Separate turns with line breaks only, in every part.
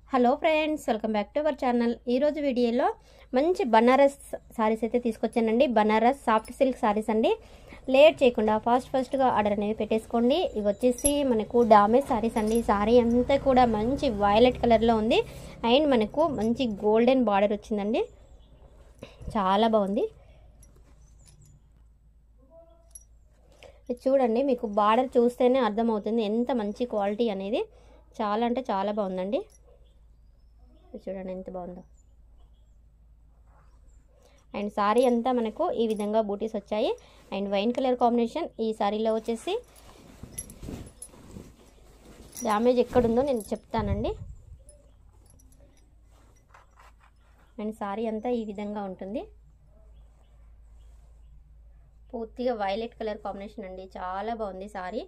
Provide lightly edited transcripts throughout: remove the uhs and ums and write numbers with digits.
Hello friends, welcome back to our channel. ఈరోజు వీడియోలో మంచి బనారస్ సారీస్ అయితే తీసుకొచ్చానండి. బనారస్ సాఫ్ట్ సిల్క్ సారీస్ అండి. లేట్ చేయకుండా ఫాస్ట్గా ఆర్డర్ అనేది పెట్టేసుకోండి. ఇవి వచ్చేసి మనకు డామేజ్ సారీస్ అండి. సారీ అంతా కూడా మంచి వైలెట్ కలర్లో ఉంది అండ్ మనకు మంచి గోల్డెన్ బార్డర్ వచ్చిందండి. చాలా బాగుంది. చూడండి, మీకు బార్డర్ చూస్తేనే అర్థమవుతుంది ఎంత మంచి క్వాలిటీ అనేది. చాలా అంటే చాలా బాగుందండి. చూడండి ఎంత బాగుందో. అండ్ సారీ అంతా మనకు ఈ విధంగా బూటీస్ వచ్చాయి అండ్ వైన్ కలర్ కాంబినేషన్. ఈ సారీలో వచ్చేసి డ్యామేజ్ ఎక్కడుందో నేను చెప్తానండి. అండ్ సారీ అంతా ఈ విధంగా ఉంటుంది. పూర్తిగా వైలెట్ కలర్ కాంబినేషన్ అండి. చాలా బాగుంది సారీ.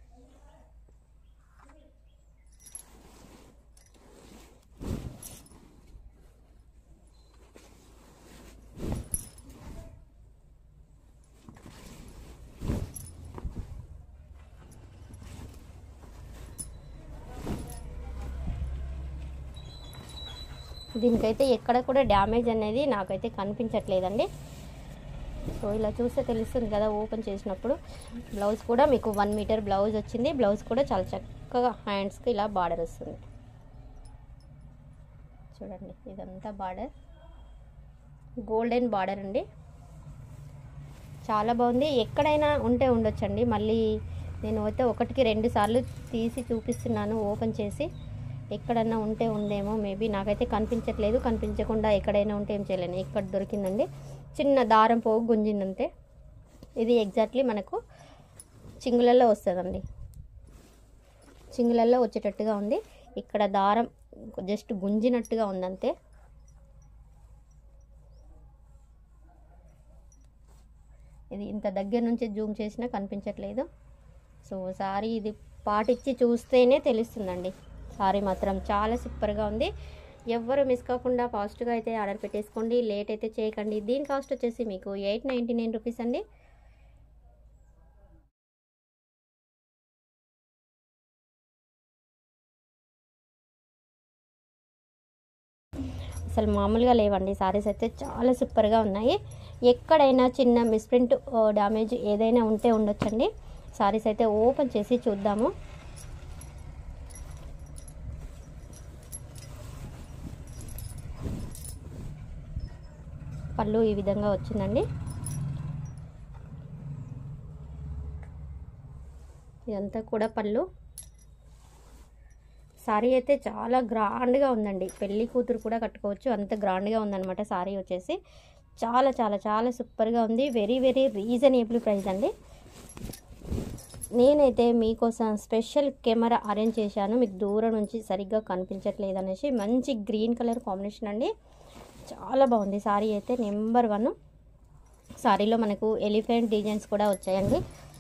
దీనికైతే ఎక్కడ కూడా డ్యామేజ్ అనేది నాకైతే కనిపించట్లేదండి. సో ఇలా చూస్తే తెలుస్తుంది కదా ఓపెన్ చేసినప్పుడు. బ్లౌజ్ కూడా మీకు 1 మీటర్ బ్లౌజ్ వచ్చింది. బ్లౌజ్ కూడా చాలా చక్కగా హ్యాండ్స్కి ఇలా బార్డర్ వస్తుంది. చూడండి, ఇదంతా బార్డర్ గోల్డెన్ బార్డర్ అండి. చాలా బాగుంది. ఎక్కడైనా ఉంటే ఉండొచ్చండి. మళ్ళీ నేను అయితే 1కి 2 సార్లు తీసి చూపిస్తున్నాను ఓపెన్ చేసి. ఎక్కడన్నా ఉంటే ఉందేమో, మేబీ నాకైతే కనిపించట్లేదు. కనిపించకుండా ఎక్కడైనా ఉంటే ఏం చేయలేను. ఇక్కడ దొరికిందండి, చిన్న దారం పోగు గుంజిందంతే. ఇది ఎగ్జాక్ట్లీ మనకు చింగులల్లో వస్తుందండి. చింగులల్లో వచ్చేటట్టుగా ఉంది. ఇక్కడ దారం జస్ట్ గుంజినట్టుగా ఉందంతే. ఇది ఇంత దగ్గర నుంచి జూమ్ చేసినా కనిపించట్లేదు. సో సారీ ఇది పాటిచ్చి చూస్తేనే తెలుస్తుందండి. సారీ మాత్రం చాలా సూపర్గా ఉంది. ఎవ్వరు మిస్ కాకుండా ఫాస్ట్గా అయితే ఆర్డర్ పెట్టేసుకోండి. లేట్ అయితే చేయకండి. దీని కాస్ట్ వచ్చేసి మీకు 899 రూపీస్ అండి. అసలు మామూలుగా లేవండి. సారీస్ అయితే చాలా సూపర్గా ఉన్నాయి. ఎక్కడైనా చిన్న మిస్ప్రింట్ డ్యామేజ్ ఏదైనా ఉంటే ఉండొచ్చండి. సారీస్ అయితే ఓపెన్ చేసి చూద్దాము. పళ్ళు ఈ విధంగా వచ్చిందండి. ఇదంతా కూడా పళ్ళు. సారీ అయితే చాలా గ్రాండ్గా ఉందండి. పెళ్లి కూతురు కూడా కట్టుకోవచ్చు, అంత గ్రాండ్గా ఉందన్నమాట. సారీ వచ్చేసి చాలా చాలా చాలా సూపర్గా ఉంది. వెరీ వెరీ రీజనబుల్ ప్రైస్ అండి. నేనైతే మీకోసం స్పెషల్ కెమెరా అరేంజ్ చేశాను. మీకు దూరం నుంచి సరిగ్గా కనిపించట్లేదు అనేసి. మంచి గ్రీన్ కలర్ కాంబినేషన్ అండి. చాలా బాగుంది సారీ అయితే. నెంబర్ 1. సారీలో మనకు ఎలిఫెంట్ డిజైన్స్ కూడా వచ్చాయండి.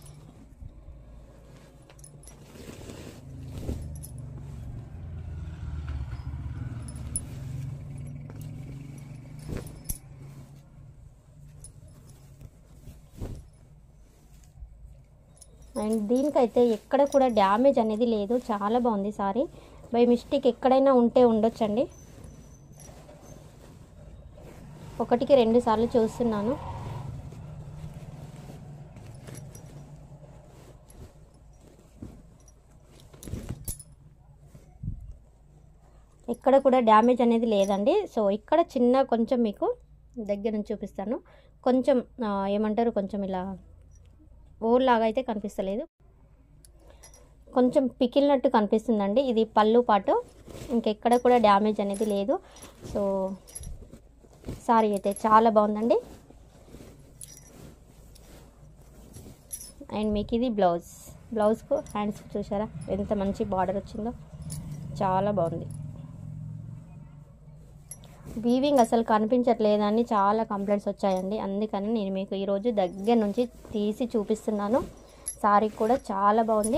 అండ్ దీనికైతే ఎక్కడ కూడా డ్యామేజ్ అనేది లేదు. చాలా బాగుంది సారీ. బై మిస్టేక్ ఎక్కడైనా ఉంటే ఉండొచ్చండి. 1కి 2 సార్లు చూస్తున్నాను. ఎక్కడ కూడా డ్యామేజ్ అనేది లేదండి. సో ఇక్కడ చిన్న కొంచెం మీకు దగ్గర నుంచి చూపిస్తాను. కొంచెం ఏమంటారు, కొంచెం ఇలా ఓల్లాగా అయితే కనిపిస్తలేదు. కొంచెం పికిలినట్టు కనిపిస్తుందండి. ఇది పళ్ళు పాటు. ఇంకెక్కడ కూడా డ్యామేజ్ అనేది లేదు. సో సారీ అయితే చాలా బాగుందండి. అండ్ మీకు ఇది బ్లౌజ్కు హ్యాండ్స్ చూసారా ఎంత మంచి బార్డర్ వచ్చిందో. చాలా బాగుంది. వీవింగ్ అసలు కనిపించట్లేదని చాలా కంప్లైంట్స్ వచ్చాయండి. అందుకని నేను మీకు ఈరోజు దగ్గర నుంచి తీసి చూపిస్తున్నాను. సారీ కూడా చాలా బాగుంది.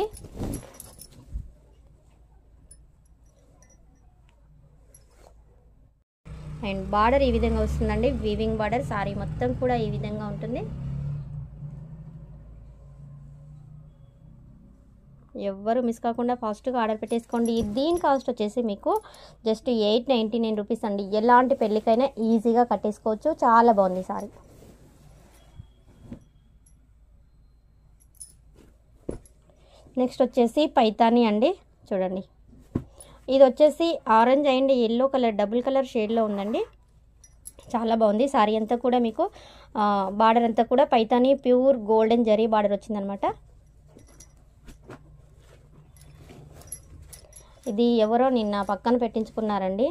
అండ్ బార్డర్ ఈ విధంగా వస్తుందండి. Weaving border. సారీ మొత్తం కూడా ఈ విధంగా ఉంటుంది. ఎవ్వరు మిస్ కాకుండా ఫాస్ట్గా ఆర్డర్ పెట్టేసుకోండి. దీని కాస్ట్ వచ్చేసి మీకు జస్ట్ 899 రూపీస్ అండి. ఎలాంటి పెళ్ళికైనా ఈజీగా కట్టేసుకోవచ్చు. చాలా బాగుంది సారీ. నెక్స్ట్ వచ్చేసి పైతాని అండి. చూడండి, ఇది వచ్చేసి orange and yellow colour double colour షేడ్లో ఉందండి. చాలా బాగుంది. సారీ అంతా కూడా మీకు బార్డర్ అంతా కూడా Paithani pure golden zari border వచ్చిందనమాట. ఇది ఎవరో నిన్న పక్కన పెట్టించుకున్నారండి.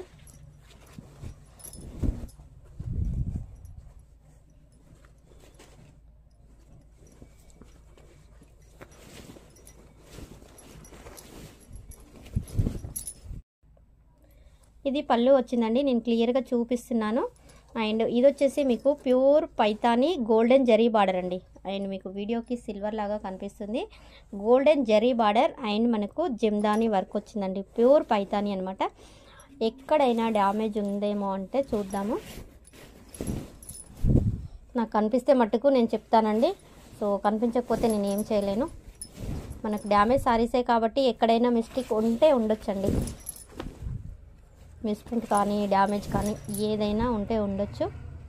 ఇది పళ్ళు వచ్చిందండి, నేను క్లియర్గా చూపిస్తున్నాను. అండ్ ఇది వచ్చేసి మీకు pure Paithani golden zari border అండి. అండ్ మీకు వీడియోకి సిల్వర్ లాగా కనిపిస్తుంది. గోల్డెన్ జరీ బార్డర్ అండ్ మనకు జమ్దాని వర్క్ వచ్చిందండి. ప్యూర్ పైతాని అనమాట. ఎక్కడైనా డ్యామేజ్ ఉందేమో అంటే చూద్దాము. నాకు కనిపిస్తే మట్టుకు నేను చెప్తానండి. సో కనిపించకపోతే నేను ఏం చేయలేను. మనకు డ్యామేజ్ సారీసే కాబట్టి ఎక్కడైనా మిస్టేక్ ఉంటే ఉండొచ్చండి. మిస్ప్రింట్ కానీ డ్యామేజ్ కానీ ఏదైనా ఉంటే ఉండొచ్చు.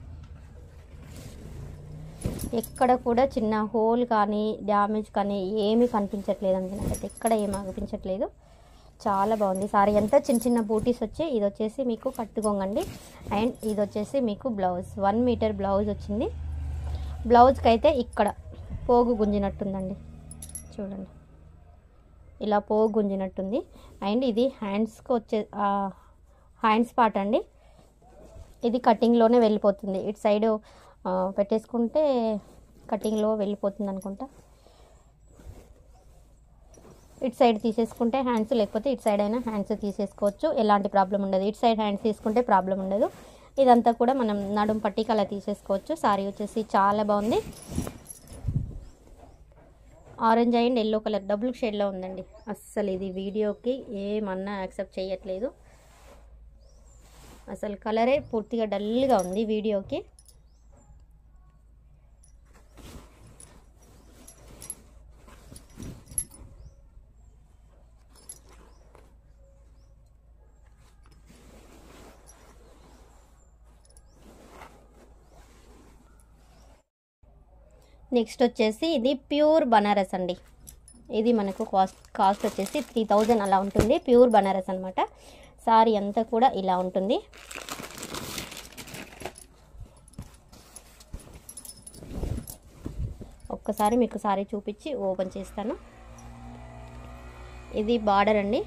ఎక్కడ కూడా చిన్న హోల్ కానీ డ్యామేజ్ కానీ ఏమీ కనిపించట్లేదండి. నాకైతే ఎక్కడ ఏమి అనిపించట్లేదు. చాలా బాగుంది సారీ అంతా. చిన్న చిన్న బూటీస్ వచ్చి ఇది వచ్చేసి మీకు కట్టుకోండి. అండ్ ఇది వచ్చేసి మీకు బ్లౌజ్ 1 మీటర్ బ్లౌజ్ వచ్చింది. బ్లౌజ్కి అయితే ఇక్కడ పోగు గుంజినట్టుందండి. చూడండి, ఇలా పోగు గుంజినట్టుంది. అండ్ ఇది హ్యాండ్స్కి వచ్చే హ్యాండ్స్ పార్ట్ అండి. ఇది కటింగ్లోనే వెళ్ళిపోతుంది. ఇటు సైడ్ పెట్టేసుకుంటే కటింగ్లో వెళ్ళిపోతుంది అనుకుంటా. ఇటు సైడ్ తీసేసుకుంటే హ్యాండ్స్, లేకపోతే ఇటు సైడ్ అయినా హ్యాండ్స్ తీసేసుకోవచ్చు. ఎలాంటి ప్రాబ్లం ఉండదు. ఇటు సైడ్ హ్యాండ్స్ తీసుకుంటే ప్రాబ్లం ఉండదు. ఇదంతా కూడా మనం నడుం పట్టికి అలా తీసేసుకోవచ్చు. సారీ వచ్చేసి చాలా బాగుంది. Orange and yellow colour double షేడ్లో ఉందండి. అస్సలు ఇది వీడియోకి ఏమన్నా యాక్సెప్ట్ చేయట్లేదు. అసలు కలరే పూర్తిగా డల్గా ఉంది వీడియోకి. నెక్స్ట్ వచ్చేసి ఇది ప్యూర్ బనారస్ అండి. ఇది మనకు కాస్ట్ వచ్చేసి 3000 అలా ఉంటుంది. ప్యూర్ బనారస్ అనమాట. సారీ అంతా కూడా ఇలా ఉంటుంది. ఒక్కసారి మీకు సారీ చూపించి ఓపెన్ చేస్తాను. ఇది బార్డర్ అండి.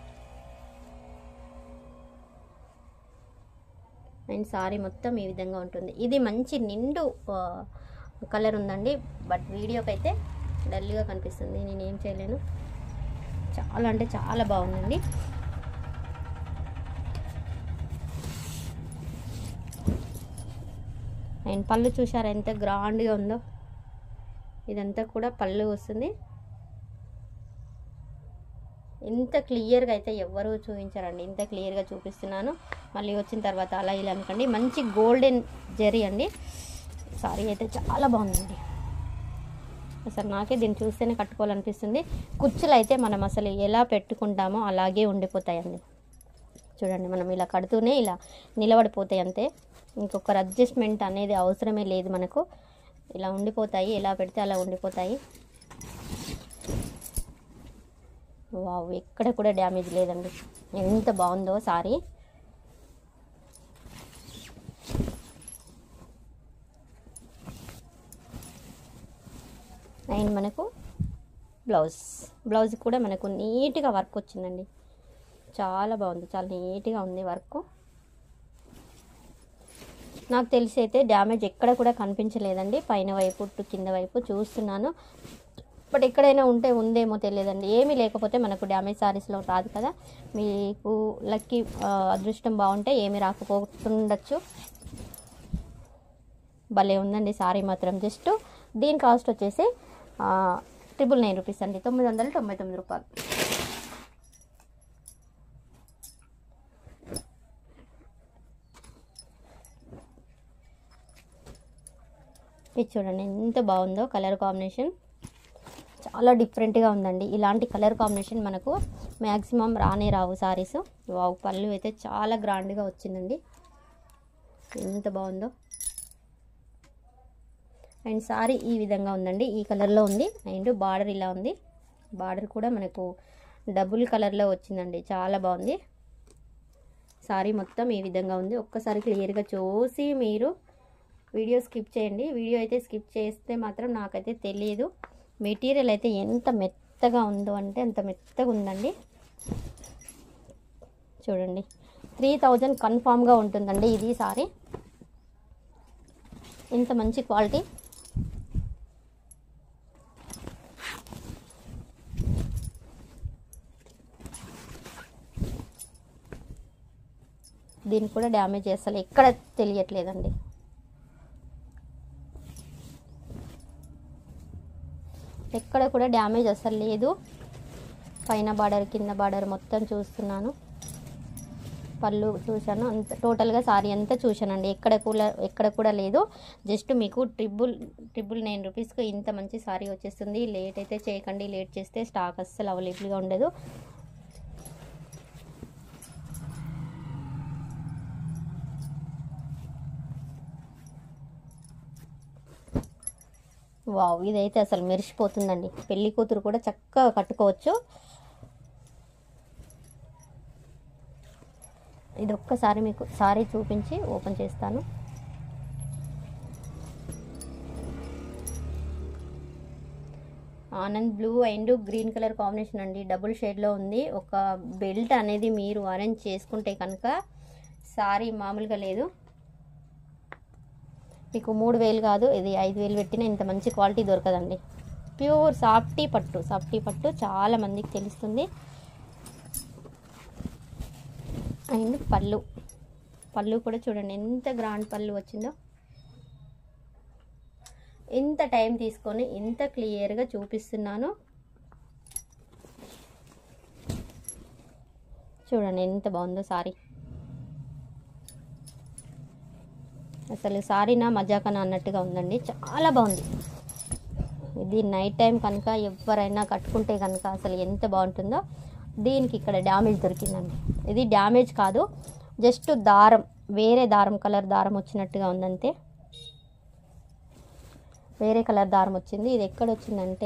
అండ్ సారీ మొత్తం ఈ విధంగా ఉంటుంది. ఇది మంచి నిండు కలర్ ఉందండి. బట్ వీడియోకి అయితే డల్గా కనిపిస్తుంది. నేను ఏం చేయలేను. చాలా అంటే చాలా బాగుందండి. అండ్ పళ్ళు చూసారా ఎంత గ్రాండ్గా ఉందో. ఇదంతా కూడా పళ్ళు వస్తుంది. ఇంత క్లియర్గా అయితే ఎవ్వరూ చూపించారండి. ఇంత క్లియర్గా చూపిస్తున్నాను. మళ్ళీ వచ్చిన తర్వాత అలా ఇలా అనుకోండి. మంచి గోల్డెన్ జరీ అండి. సారీ అయితే చాలా బాగుందండి. అసలు నాకే దీన్ని చూస్తేనే కట్టుకోవాలనిపిస్తుంది. కుచ్చులు అయితే మనం అసలు ఎలా పెట్టుకుంటామో అలాగే ఉండిపోతాయండి. చూడండి, మనం ఇలా కడుతూనే ఇలా నిలబడిపోతాయి అంతే. ఇంకొకరు అడ్జస్ట్మెంట్ అనేది అవసరమే లేదు మనకు. ఇలా ఉండిపోతాయి. ఎలా పెడితే అలా ఉండిపోతాయి. వావ్, ఎక్కడ కూడా డ్యామేజ్ లేదండి. ఎంత బాగుందో సారీ. అండ్ మనకు బ్లౌజ్ కూడా మనకు నీట్గా వర్క్ వచ్చిందండి. చాలా బాగుంది. చాలా నీట్గా ఉంది వర్క్. నాకు తెలిసి అయితే డ్యామేజ్ ఎక్కడ కూడా కనిపించలేదండి. పైన వైపు కింద వైపు చూస్తున్నాను. బట్ ఎక్కడైనా ఉంటే ఉందేమో తెలియదండి. ఏమీ లేకపోతే మనకు డ్యామేజ్ సారీస్లో రాదు కదా. మీకు లక్కీ అదృష్టం బాగుంటే ఏమీ రాకపోతుండొచ్చు. భలే ఉందండి సారీ మాత్రం. జస్ట్ దీని కాస్ట్ వచ్చేసి 999 రూపీస్ అండి. 999 రూపాయలు. ఇది చూడండి ఎంత బాగుందో కలర్ కాంబినేషన్. చాలా చాలా డిఫరెంట్గా ఉందండి. ఇలాంటి కలర్ కాంబినేషన్ మనకు మ్యాక్సిమం రానే రావు సారీస్. వావ్, పళ్ళు అయితే చాలా గ్రాండ్గా వచ్చిందండి, ఎంత బాగుందో. అండ్ సారీ ఈ విధంగా ఉందండి, ఈ కలర్లో ఉంది. అండ్ బార్డర్ ఇలా ఉంది, బార్డర్ కూడా మనకు డబుల్ కలర్లో వచ్చిందండి, చాలా బాగుంది. సారీ మొత్తం ఈ విధంగా ఉంది. ఒక్కసారి క్లియర్గా చూసి మీరు వీడియో స్కిప్ చేయండి. వీడియో అయితే స్కిప్ చేస్తే మాత్రం నాకైతే తెలియదు. మెటీరియల్ అయితే ఎంత మెత్తగా ఉందో అంటే అంత మెత్తగా ఉందండి. చూడండి, 3000 కన్ఫామ్గా ఉంటుందండి ఇది సారీ. ఇంత మంచి క్వాలిటీ. దీనికి కూడా డ్యామేజ్ అసలు ఎక్కడ తెలియట్లేదండి. ఎక్కడ కూడా డ్యామేజ్ అసలు లేదు. పైన బార్డర్ కింద బార్డర్ మొత్తం చూస్తున్నాను, పళ్ళు చూశాను, అంత టోటల్గా సారీ అంతా చూశానండి. ఎక్కడ కూడా లేదు. జస్ట్ మీకు 999 రూపీస్కి ఇంత మంచి సారీ వచ్చేస్తుంది. లేట్ అయితే చేయకండి, లేట్ చేస్తే స్టాక్ అస్సలు అవైలబుల్గా ఉండదు. వావ్, ఇదైతే అసలు మెరిసిపోతుందండి. పెళ్లి కూతురు కూడా చక్కగా కట్టుకోవచ్చు. ఇది ఒక్కసారి మీకు సారీ చూపించి ఓపెన్ చేస్తాను. ఆనంద్ blue and green colour combination అండి, డబుల్ షేడ్లో ఉంది. ఒక బెల్ట్ అనేది మీరు అరేంజ్ చేసుకుంటే కనుక సారీ మామూలుగా లేదు. మీకు 3000 కాదు, ఇది 5000 పెట్టినా ఇంత మంచి క్వాలిటీ దొరకదండి. ప్యూర్ సాఫ్టీ పట్టు చాలా మందికి తెలుస్తుంది. అండ్ పళ్ళు కూడా చూడండి ఎంత గ్రాండ్ పళ్ళు వచ్చిందో. ఎంత టైం తీసుకొని ఎంత క్లియర్గా చూపిస్తున్నాను. చూడండి ఎంత బాగుందో సారీ. అసలు సారీనా మజాకనా అన్నట్టుగా ఉందండి, చాలా బాగుంది. ఇది నైట్ టైం కనుక ఎవరైనా కట్టుకుంటే కనుక అసలు ఎంత బాగుంటుందో. దీనికి ఇక్కడ డ్యామేజ్ దొరికిందండి. ఇది డ్యామేజ్ కాదు, జస్ట్ దారం వేరే కలర్ దారం వచ్చినట్టుగా ఉందంతే. వేరే కలర్ దారం వచ్చింది. ఇది ఎక్కడ వచ్చిందంటే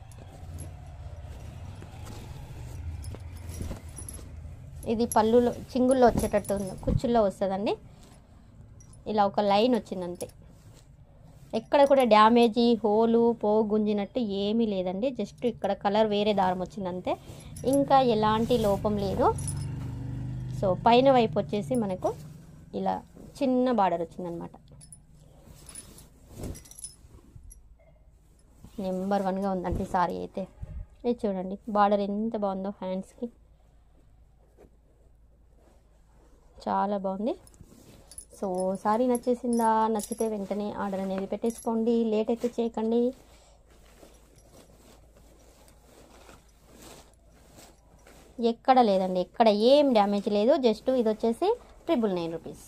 ఇది పళ్ళులో చింగుల్లో వచ్చేటట్టు ఉంది, కుచ్చుల్లో వస్తుందండి. ఇలా ఒక లైన్ వచ్చిందంతే. ఎక్కడ కూడా డ్యామేజీ హోలు పోగు గుంజినట్టు ఏమీ లేదండి. జస్ట్ ఇక్కడ కలర్ వేరే దారం వచ్చిందంతే, ఇంకా ఎలాంటి లోపం లేదు. సో పైన వైపు వచ్చేసి మనకు ఇలా చిన్న బార్డర్ వచ్చిందనమాట. నెంబర్ 1గా ఉందండి సారీ అయితే. ఇది చూడండి బార్డర్ ఎంత బాగుందో, హ్యాండ్స్కి చాలా బాగుంది. సో సారీ నచ్చేసిందా? నచ్చితే వెంటనే ఆర్డర్ అనేది పెట్టేసుకోండి, లేట్ అయితే చేయకండి. ఎక్కడ లేదండి, ఎక్కడ ఏం డ్యామేజ్ లేదు. జస్ట్ ఇది వచ్చేసి 999 రూపీస్.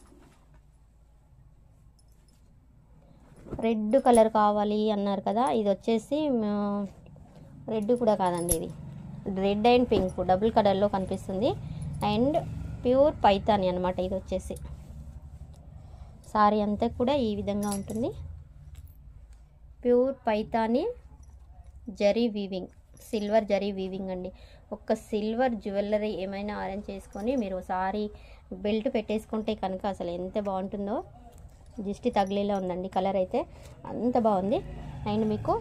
రెడ్ కలర్ కావాలి అన్నారు కదా, ఇది వచ్చేసి రెడ్ కూడా కాదండి, ఇది రెడ్ అండ్ పింక్ డబుల్ కలర్లో కనిపిస్తుంది. అండ్ ప్యూర్ పైతాని అనమాట. ఇది వచ్చేసి సారీ అంతా కూడా ఈ విధంగా ఉంటుంది. Pure Paithani zari weaving, silver zari weaving అండి. ఒక సిల్వర్ జ్యువెలరీ ఏమైనా అరేంజ్ చేసుకొని మీరు సారీ బెల్ట్ పెట్టేసుకుంటే కనుక అసలు ఎంత బాగుంటుందో. దిష్టి తగిలేలా ఉందండి కలర్ అయితే, అంత బాగుంది. అండ్ మీకు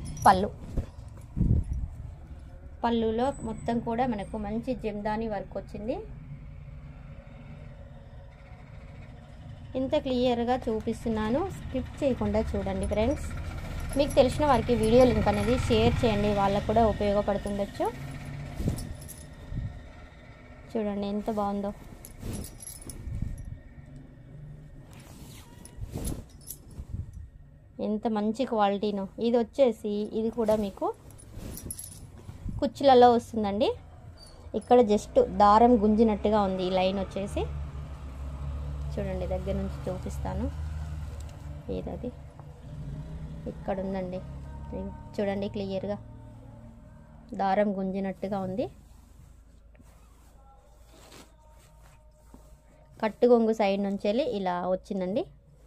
పళ్ళులో మొత్తం కూడా మనకు మంచి జమ్దాని వర్క్ వచ్చింది. ఇంత క్లియర్గా చూపిస్తున్నాను, స్కిప్ చేయకుండా చూడండి ఫ్రెండ్స్. మీకు తెలిసిన వారికి వీడియో లింక్ అనేది షేర్ చేయండి, వాళ్ళకు కూడా ఉపయోగపడుతుండొచ్చు. చూడండి ఎంత బాగుందో. ఎంత మంచి క్వాలిటీనో. ఇది వచ్చేసి ఇది కూడా మీకు కుచ్చులలో వస్తుందండి. ఇక్కడ జస్ట్ దారం గుంజినట్టుగా ఉంది ఈ లైన్ వచ్చేసి. చూడండి దగ్గర నుంచి చూపిస్తాను. ఏదది ఇక్కడ ఉందండి, చూడండి క్లియర్గా దారం గుంజినట్టుగా ఉంది. కట్టు కొంగు సైడ్ నుంచి వెళ్ళి ఇలా వచ్చిందండి.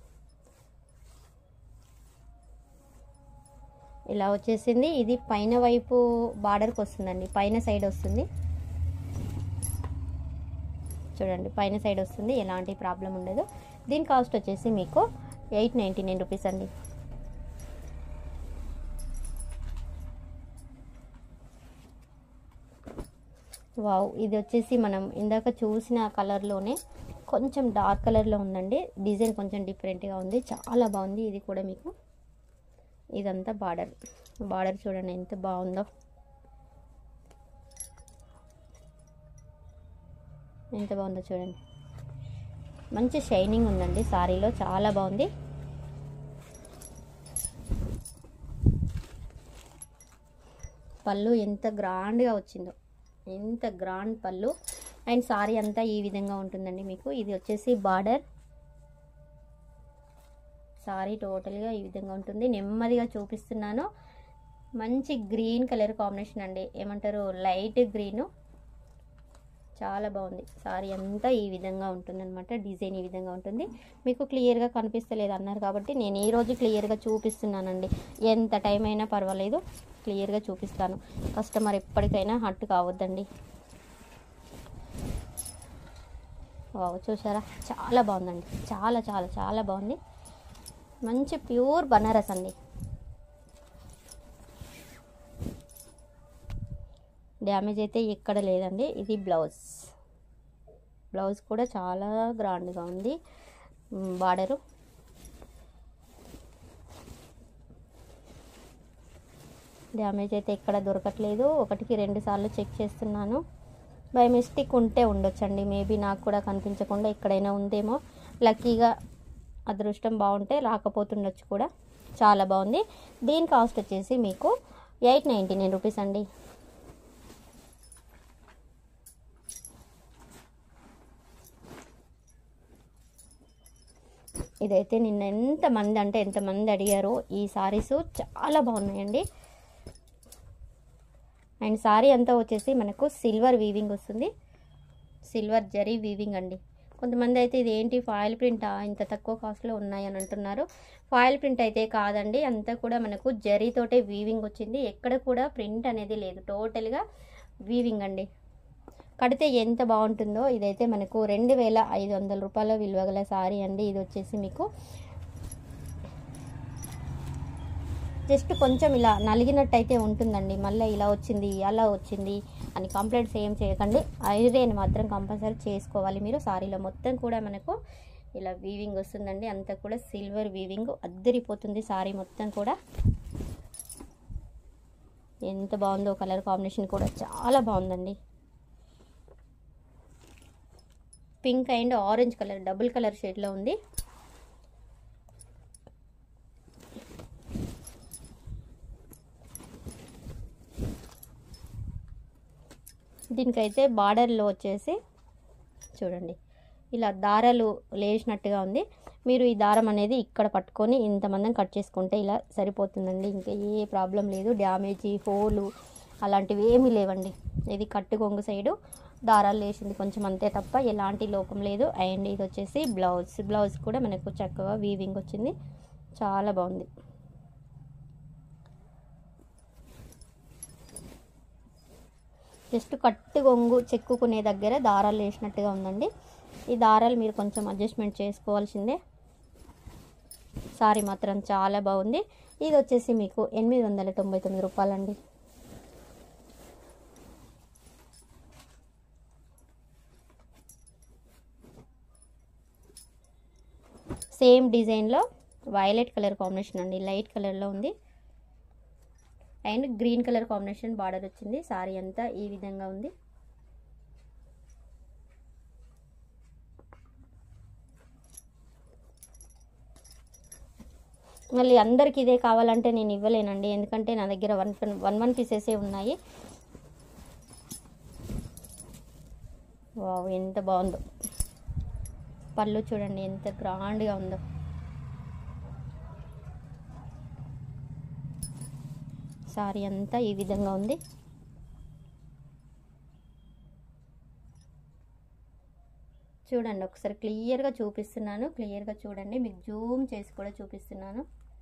ఇలా వచ్చేసింది. ఇది పైన వైపు బార్డర్కి వస్తుందండి, పైన సైడ్ వస్తుంది. చూడండి పైన సైడ్ వస్తుంది, ఎలాంటి ప్రాబ్లం ఉండదు. దీని కాస్ట్ వచ్చేసి మీకు 899 రూపీస్ అండి. వావ్, ఇది వచ్చేసి మనం ఇందాక చూసిన కలర్లోనే కొంచెం డార్క్ కలర్లో ఉందండి. డిజైన్ కొంచెం డిఫరెంట్గా ఉంది, చాలా బాగుంది. ఇది కూడా మీకు ఇదంతా బార్డర్ చూడండి ఎంత బాగుందో, ఎంత బాగుందో చూడండి. మంచి షైనింగ్ ఉందండి సారీలో, చాలా బాగుంది. పళ్ళు ఎంత గ్రాండ్గా వచ్చిందో, ఎంత గ్రాండ్ పళ్ళు. అండ్ సారీ అంతా ఈ విధంగా ఉంటుందండి మీకు. ఇది వచ్చేసి బార్డర్. సారీ టోటల్గా ఈ విధంగా ఉంటుంది. నెమ్మదిగా చూపిస్తున్నాను. మంచి గ్రీన్ కలర్ కాంబినేషన్ అండి, ఏమంటారు లైట్ గ్రీను, చాలా బాగుంది. సారీ అంతా ఈ విధంగా ఉంటుందన్నమాట, డిజైన్ ఈ విధంగా ఉంటుంది. మీకు క్లియర్గా కనిపిస్తలేదు అన్నారు కాబట్టి నేను ఈరోజు క్లియర్గా చూపిస్తున్నానండి. ఎంత టైం అయినా పర్వాలేదు, క్లియర్గా చూపిస్తాను. కస్టమర్ ఎప్పటికైనా హట్ కావద్దండి. వావ్, చూసారా చాలా బాగుందండి, చాలా చాలా చాలా బాగుంది. మంచి ప్యూర్ బనారస్ అండి. డ్యామేజ్ అయితే ఎక్కడ లేదండి. ఇది బ్లౌజ్ కూడా చాలా గ్రాండ్గా ఉంది. బార్డరు డ్యామేజ్ అయితే ఎక్కడ దొరకట్లేదు. 1కి 2 సార్లు చెక్ చేస్తున్నాను. బై మిస్టేక్ ఉంటే ఉండొచ్చండి, మేబీ నాకు కూడా కనిపించకుండా ఎక్కడైనా ఉందేమో. లక్కీగా అదృష్టం బాగుంటే రాకపోతుండొచ్చు కూడా. చాలా బాగుంది. దీని కాస్ట్ వచ్చేసి మీకు 899 రూపీస్ అండి. ఇదైతే నిన్న ఎంతమంది అడిగారో. ఈ సారీస్ చాలా బాగున్నాయండి. అండ్ సారీ అంతా వచ్చేసి మనకు సిల్వర్ వీవింగ్ వస్తుంది, సిల్వర్ జరీ వీవింగ్ అండి. కొంతమంది అయితే ఇది ఏంటి ఫాయిల్ ప్రింటా, ఇంత తక్కువ కాస్ట్లో ఉన్నాయని అంటున్నారు. ఫాయిల్ ప్రింట్ అయితే కాదండి, అంతా కూడా మనకు జరీతోటే వీవింగ్ వచ్చింది. ఎక్కడ కూడా ప్రింట్ అనేది లేదు, టోటల్గా వీవింగ్ అండి. కడితే ఎంత బాగుంటుందో. ఇదైతే మనకు 2500 రూపాయల విలువ గల సారీ అండి. ఇది వచ్చేసి మీకు జస్ట్ కొంచెం ఇలా నలిగినట్టు అయితే ఉంటుందండి. మళ్ళీ ఇలా వచ్చింది అలా వచ్చింది అని కంప్లైంట్స్ ఏం చేయకండి. ఐరన్ మాత్రం కంపల్సరీ చేసుకోవాలి మీరు. సారీలో మొత్తం కూడా మనకు ఇలా వీవింగ్ వస్తుందండి, అంతా కూడా సిల్వర్ వీవింగ్. అద్దరిపోతుంది సారీ మొత్తం కూడా. ఎంత బాగుందో, కలర్ కాంబినేషన్ కూడా చాలా బాగుందండి. Pink and orange colour double colour షేడ్లో ఉంది. దీనికైతే బార్డర్లో వచ్చేసి చూడండి ఇలా దారాలు లేచినట్టుగా ఉంది. మీరు ఈ దారం అనేది ఇక్కడ పట్టుకొని ఇంతమందిని కట్ చేసుకుంటే ఇలా సరిపోతుందండి. ఇంకా ఏ ప్రాబ్లం లేదు, డ్యామేజీ హోలు అలాంటివి ఏమీ లేవండి. ఇది కట్టు కొంగు సైడు దారాలు లేచింది కొంచెం అంతే తప్ప ఎలాంటి లోపం లేదు. అండ్ ఇది వచ్చేసి బ్లౌజ్ కూడా మనకు చక్కగా వీవింగ్ వచ్చింది, చాలా బాగుంది. జస్ట్ కట్టు కొంగు చెక్కుకునే దగ్గర దారాలు వేసినట్టుగా ఉందండి. ఈ దారాలు మీరు కొంచెం అడ్జస్ట్మెంట్ చేసుకోవాల్సిందే. సారీ మాత్రం చాలా బాగుంది. ఇది వచ్చేసి మీకు 899 రూపాయలండి. సేమ్ డిజైన్లో వైలెట్ కలర్ కాంబినేషన్ అండి, లైట్ కలర్లో ఉంది. And green colour combination border వచ్చింది. సారీ అంతా ఈ విధంగా ఉంది. మళ్ళీ అందరికి ఇదే కావాలంటే నేను ఇవ్వలేనండి, ఎందుకంటే నా దగ్గర వన్ పీసెసే ఉన్నాయి. వావ్, ఎంత బాగుందో. పళ్ళు చూడండి ఎంత గ్రాండ్గా ఉందో. సారీ అంతా ఈ విధంగా ఉంది. చూడండి ఒకసారి క్లియర్గా చూపిస్తున్నాను, క్లియర్గా చూడండి, మీకు జూమ్ చేసి కూడా చూపిస్తున్నాను.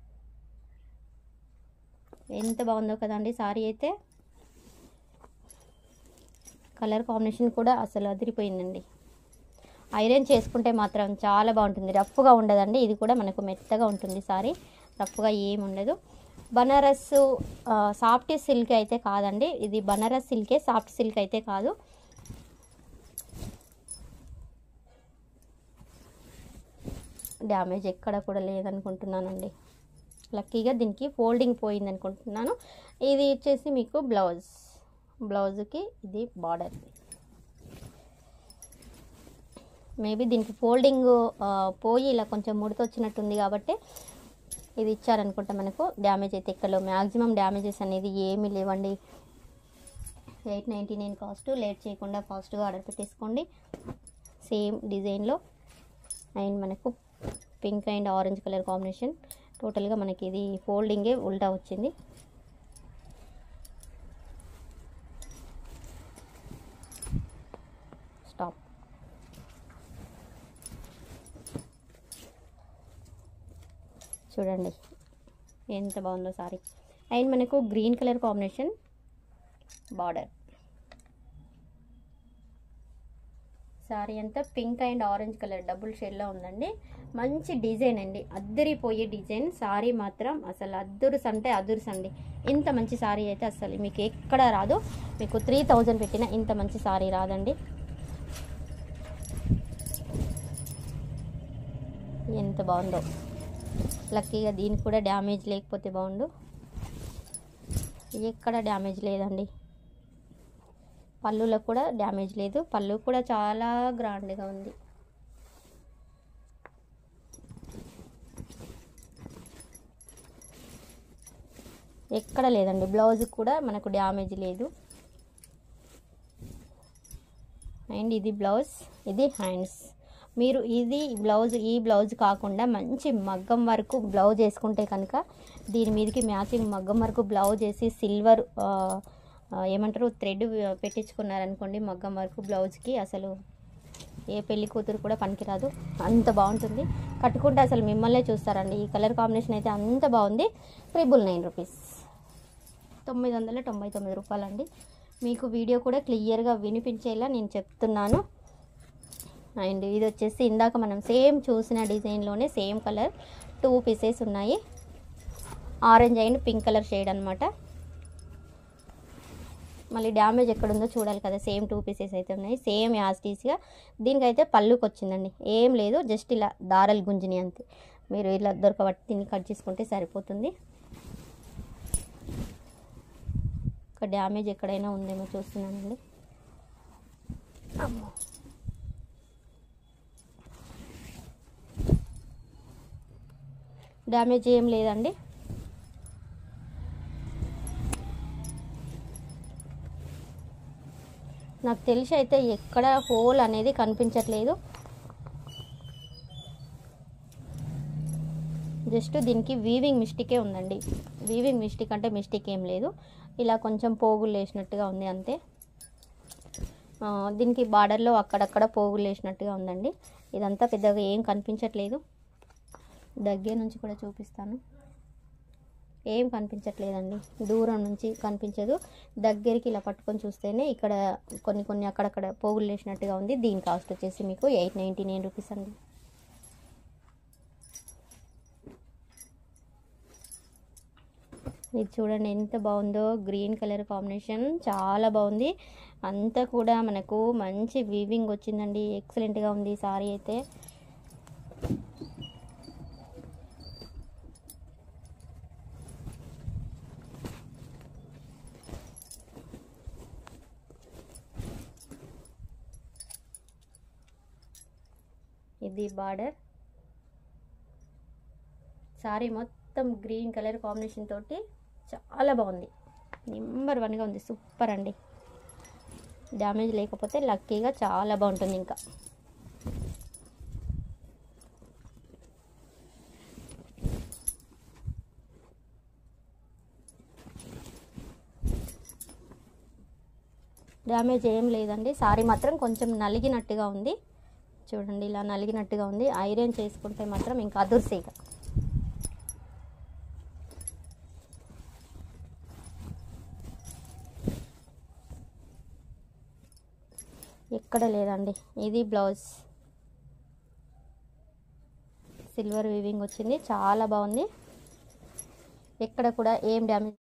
ఎంత బాగుందో కదండి సారీ అయితే. కలర్ కాంబినేషన్ కూడా అసలు అదిరిపోయిందండి. ఐరన్ చేసుకుంటే మాత్రం చాలా బాగుంటుంది, రఫ్గా ఉండదండి. ఇది కూడా మనకు మెత్తగా ఉంటుంది సారీ, రఫ్గా ఏమి ఉండదు. బనారస్ సాఫ్ట్ సిల్క్ అయితే కాదండి, ఇది బనారస్ సిల్కే, సాఫ్ట్ సిల్క్ అయితే కాదు. డ్యామేజ్ ఎక్కడ కూడా లేదనుకుంటున్నానండి. లక్కీగా దీనికి ఫోల్డింగ్ పోయింది అనుకుంటున్నాను. ఇది వచ్చేసి మీకు బ్లౌజ్కి ఇది బార్డర్. మేబీ దీనికి ఫోల్డింగ్ పోయి ఇలా కొంచెం ముడత వచ్చినట్టుంది కాబట్టి ఇది ఇచ్చారనుకుంటా. మనకు డ్యామేజ్ అయితే ఇక్కడ మ్యాక్సిమం డ్యామేజెస్ అనేది ఏమీ లేవండి. 899 కాస్ట్. లేట్ చేయకుండా ఫాస్ట్గా ఆర్డర్ పెట్టేసుకోండి. సేమ్ డిజైన్లో అండ్ మనకు pink and orange colour combination. టోటల్గా మనకి ఇది ఫోల్డింగే ఉల్టా వచ్చింది. స్టాప్. చూడండి ఎంత బాగుందో సారీ. అండ్ మనకు green colour combination border. Sari అంతా pink and orange colour double షేడ్లో ఉందండి. మంచి డిజైన్ అండి, అద్దరిపోయే డిజైన్. సారీ మాత్రం అసలు అద్దురుస్ అంటే అదురుస్ అండి. ఇంత మంచి సారీ అయితే అసలు మీకు ఎక్కడ రాదు. మీకు 3000 పెట్టినా ఇంత మంచి సారీ రాదండి. ఎంత బాగుందో. లక్కీగా దీనికి కూడా డ్యామేజ్ లేకపోతే బాగుండు. ఎక్కడ డ్యామేజ్ లేదండి. పళ్ళులో కూడా డ్యామేజ్ లేదు. పళ్ళు కూడా చాలా గ్రాండ్గా ఉంది. ఎక్కడ లేదండి. బ్లౌజ్ కూడా మనకు డ్యామేజ్ లేదు. అండ్ ఇది బ్లౌజ్, ఇది హ్యాండ్స్. మీరు ఇది బ్లౌజ్, ఈ బ్లౌజ్ కాకుండా మంచి మగ్గం వరకు బ్లౌజ్ వేసుకుంటే కనుక దీని మీదకి మ్యాచింగ్ మగ్గం వరకు బ్లౌజ్ వేసి సిల్వర్ ఏమంటారు థ్రెడ్ పెట్టించుకున్నారనుకోండి మగ్గం వరకు బ్లౌజ్కి, అసలు ఏ పెళ్లి కూతురు కూడా పనికిరాదు, అంత బాగుంటుంది. కట్టుకుంటే అసలు మిమ్మల్నే చూస్తారండి. ఈ కలర్ కాంబినేషన్ అయితే అంత బాగుంది. 999 రూపీస్, 999 రూపాయలండి. మీకు వీడియో కూడా క్లియర్గా వినిపించేలా నేను చెప్తున్నాను. అండ్ ఇది వచ్చేసి ఇందాక మనం సేమ్ చూసిన డిజైన్లోనే సేమ్ కలర్ 2 పీసెస్ ఉన్నాయి. Orange and pink colour shade అనమాట. మళ్ళీ డ్యామేజ్ ఎక్కడుందో చూడాలి కదా. సేమ్ 2 పీసెస్ అయితే ఉన్నాయి, సేమ్ యాస్టీస్గా. దీనికైతే పళ్ళుకి వచ్చిందండి, ఏం లేదు, జస్ట్ ఇలా దారాలు గుంజిని అంతే. మీరు ఇలా దొరకబట్టి దీన్ని కట్ చేసుకుంటే సరిపోతుంది. ఒక డ్యామేజ్ ఎక్కడైనా ఉందేమో చూస్తున్నానండి. అమ్మో, డ్యామేజ్ ఏం లేదండి. నాకు తెలిసి అయితే ఎక్కడ హోల్ అనేది కనిపించట్లేదు. జస్ట్ దీనికి వీవింగ్ మిస్టేకే ఉందండి. వీవింగ్ మిస్టేక్ అంటే మిస్టేక్ ఏం లేదు, ఇలా కొంచెం పోగులు వేసినట్టుగా ఉంది అంతే. దీనికి బార్డర్లో అక్కడక్కడ పోగులు వేసినట్టుగా ఉందండి. ఇదంతా పెద్దగా ఏం కనిపించట్లేదు. దగ్గర నుంచి కూడా చూపిస్తాను. ఏం కనిపించట్లేదండి, దూరం నుంచి కనిపించదు. దగ్గరికి ఇలా పట్టుకొని చూస్తేనే ఇక్కడ కొన్ని అక్కడక్కడ పోగులు వేసినట్టుగా ఉంది. దీని కాస్ట్ వచ్చేసి మీకు 899 రూపీస్ అండి. ఇది చూడండి ఎంత బాగుందో. గ్రీన్ కలర్ కాంబినేషన్ చాలా బాగుంది. అంతా కూడా మనకు మంచి వీవింగ్ వచ్చిందండి. ఎక్సలెంట్గా ఉంది సారీ అయితే. ఇది బార్డర్. సారీ మొత్తం గ్రీన్ కలర్ కాంబినేషన్ తోటి చాలా బాగుంది. నెంబర్ 1గా ఉంది. సూపర్ అండి. డ్యామేజ్ లేకపోతే లక్కీగా చాలా బాగుంటుంది. ఇంకా డ్యామేజ్ ఏం లేదండి. సారీ మాత్రం కొంచెం నలిగినట్టుగా ఉంది. చూడండి ఇలా నలిగినట్టుగా ఉంది. ఐరన్ చేసుకుంటే మాత్రం ఇంకా అదుర్సేగా. ఎక్కడ లేదండి. ఇది బ్లౌజ్ సిల్వర్ వీవింగ్ వచ్చింది, చాలా బాగుంది. ఎక్కడ కూడా ఏం డ్యామేజ్